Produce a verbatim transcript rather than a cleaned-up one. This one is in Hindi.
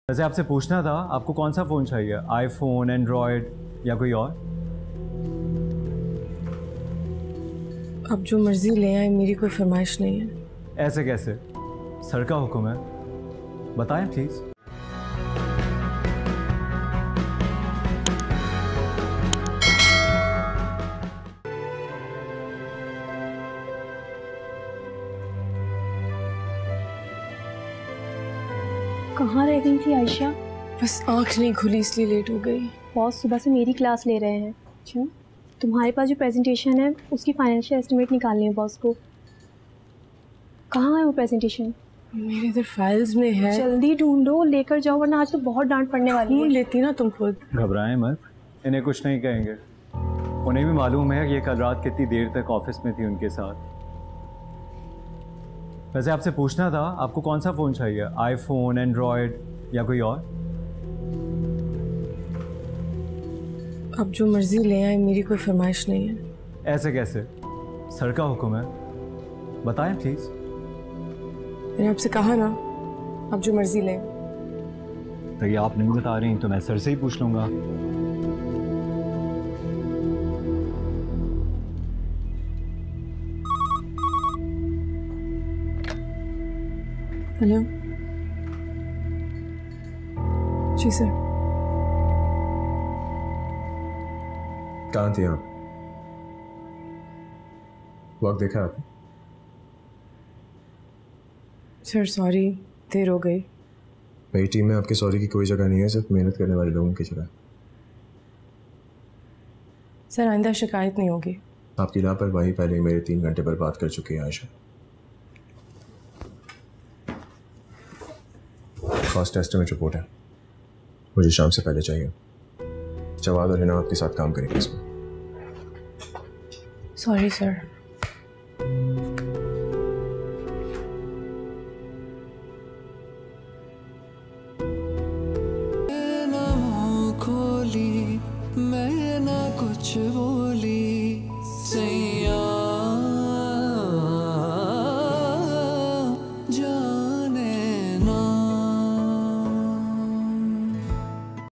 वैसे आपसे पूछना था, आपको कौन सा फ़ोन चाहिए, आईफोन, एंड्रॉयड या कोई और? आप जो मर्जी ले आए, मेरी कोई फरमाइश नहीं है। ऐसे कैसे? सर का हुक्म है, बताएं प्लीज़। कहाँ रह गई थी आयशा? बस आँख नहीं खुली इसलिए लेट हो गई। बॉस सुबह से मेरी क्लास ले रहे हैं। क्यों? तुम्हारे पास जो प्रेजेंटेशन है उसकी फाइनेंशियल एस्टिमेट निकालनी है बॉस को। कहाँ है वो प्रेजेंटेशन? मेरे इधर फाइल्स में है। जल्दी ढूंढो, लेकर जाओ, वरना आज तो बहुत डांट पड़ने वाली है। ढूंढ लेती ना तुम खुद। घबराएं मत, इन्हें कुछ नहीं कहेंगे। उन्हें भी मालूम है कि ये कल रात कितनी देर तक ऑफिस में थी उनके साथ। वैसे आपसे पूछना था, आपको कौन सा फ़ोन चाहिए, आईफोन, एंड्रॉयड या कोई और? आप जो मर्जी ले आए, मेरी कोई फरमाइश नहीं है। ऐसे कैसे? सर का हुक्म है, बताएं प्लीज़। मैंने आपसे कहा ना, आप जो मर्जी लें। तो ये आप नहीं बता रही तो मैं सर से ही पूछ लूँगा। Hello ji sir. कहाँ थे आप? वक्त देखा आपने? सर सॉरी, देर हो गई। मेरी टीम में आपके सॉरी की कोई जगह नहीं है, सिर्फ मेहनत करने वाले लोगों की जगह। सर आइंदा शिकायत नहीं होगी। आपकी लापरवाही पहले ही मेरे तीन घंटे बर्बाद कर चुकी है आयशा। कॉस्ट एस्टिमेट रिपोर्ट है, मुझे शाम से पहले चाहिए। जवाद और हिना आपके साथ काम करेंगे इसमें। Sorry sir. खोली मैं ना कुछ वो